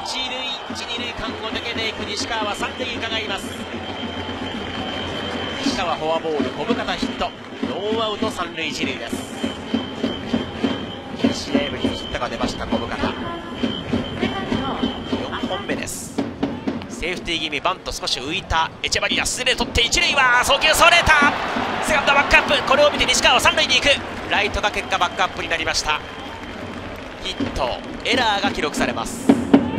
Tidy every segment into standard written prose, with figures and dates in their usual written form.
一二塁間を抜けていく西川は三塁に伺います。西川フォアボール、小深田ヒット、ノーアウト三塁一塁です。2試合ぶりにヒットが出ました小深田、4本目です。セーフティー気味、バント少し浮いたエチェバリア、素手で取って一塁は送球それた、セカンドバックアップ、これを見て西川は三塁に行く、ライトが結果バックアップになりました。ヒット、エラーが記録されます。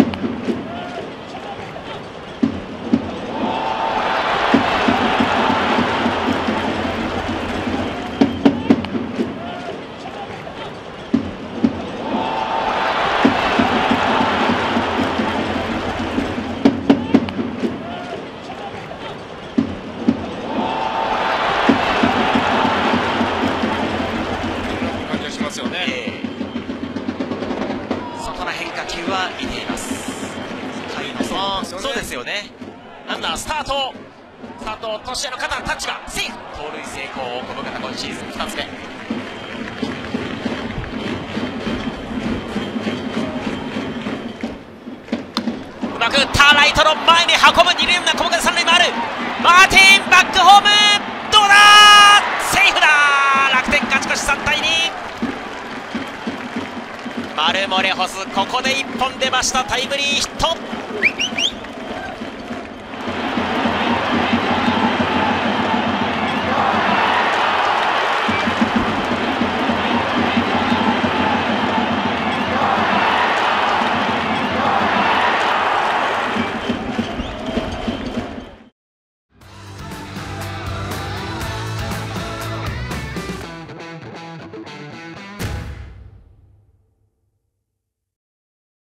外の変化球は見ています。そうですよね。ランナースタート、年の肩タッチがセーフ、盗塁成功、小深田今シーズン2つ目。うまく打った、ライトの前に運ぶ、二塁ランナー小深田、三塁回る、マーティンバックホーム、どうだ、セーフだ、楽天勝ち越し3対2。マルモレホス、ここで1本出ました、タイムリーヒット。